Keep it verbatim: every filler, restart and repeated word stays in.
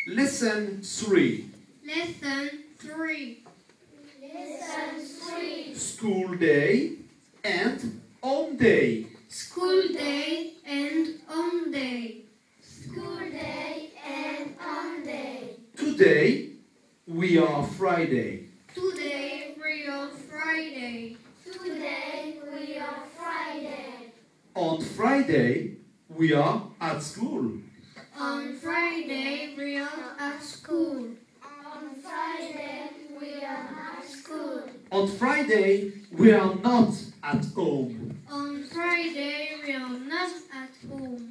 Lesson three. Lesson three. Lesson three. School day and home day. School day and home day. School day and home day. Today we are Friday. Today we are Friday. Today we are Friday. On Friday we are at school. On Friday we are at school. On Friday we are at school. On Friday we are not at home. On Friday we are not at home.